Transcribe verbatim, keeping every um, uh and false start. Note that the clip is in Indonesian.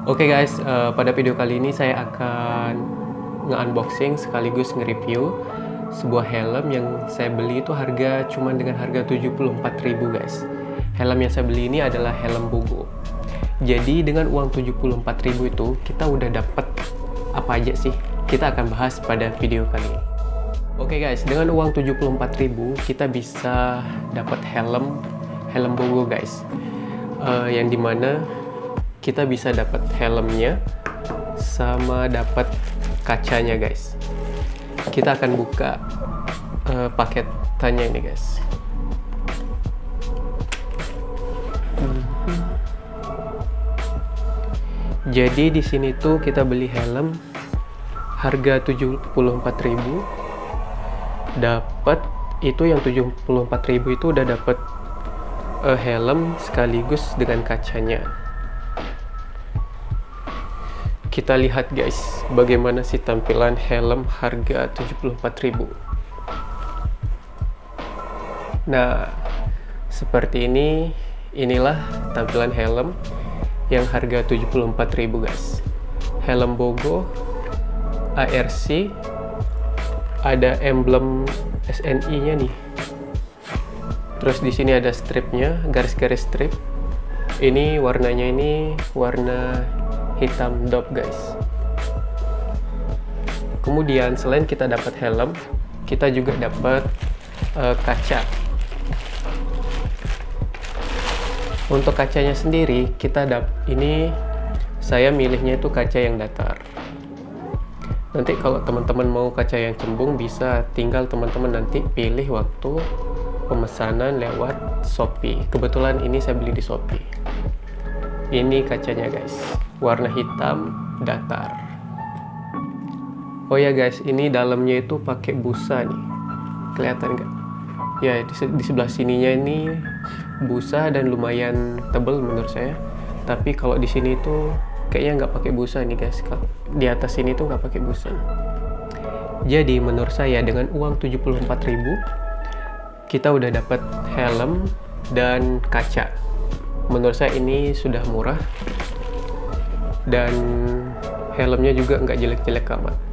Oke okay guys, uh, pada video kali ini saya akan nge-unboxing sekaligus nge-review sebuah helm yang saya beli itu harga cuman dengan harga tujuh puluh empat ribu guys. Helm yang saya beli ini adalah helm Bogo. Jadi dengan uang tujuh puluh empat ribu itu kita udah dapat apa aja sih? Kita akan bahas pada video kali ini. Oke okay guys, dengan uang tujuh puluh empat ribu kita bisa dapat helm helm Bogo guys. Uh, yang dimana kita bisa dapat helmnya sama dapat kacanya guys. Kita akan buka uh, paketannya ini guys. Hmm. Jadi di sini tuh kita beli helm harga tujuh puluh empat ribu, dapat itu yang tujuh puluh empat ribu itu udah dapat uh, helm sekaligus dengan kacanya. Kita lihat guys, bagaimana sih tampilan helm harga tujuh puluh empat ribu. Nah, seperti ini, inilah tampilan helm yang harga tujuh puluh empat ribu guys. Helm Bogo A R C, ada emblem S N I-nya nih. Terus di sini ada stripnya, garis-garis strip. Ini warnanya ini warna hitam dop guys. Kemudian selain kita dapat helm, kita juga dapat uh, kaca. Untuk kacanya sendiri kita dap ini saya milihnya itu kaca yang datar. Nanti kalau teman-teman mau kaca yang cembung bisa tinggal teman-teman nanti pilih waktu pemesanan lewat Shopee. Kebetulan ini saya beli di Shopee. Ini kacanya guys, warna hitam datar. Oh ya guys, ini dalamnya itu pakai busa nih, kelihatan nggak? Ya di, di sebelah sininya ini busa dan lumayan tebal menurut saya. Tapi kalau di sini tuh kayaknya nggak pakai busa nih guys. Di atas sini tuh nggak pakai busa. Jadi menurut saya dengan uang tujuh puluh empat ribu kita udah dapat helm dan kaca. Menurut saya ini sudah murah dan helmnya juga nggak jelek-jelek amat.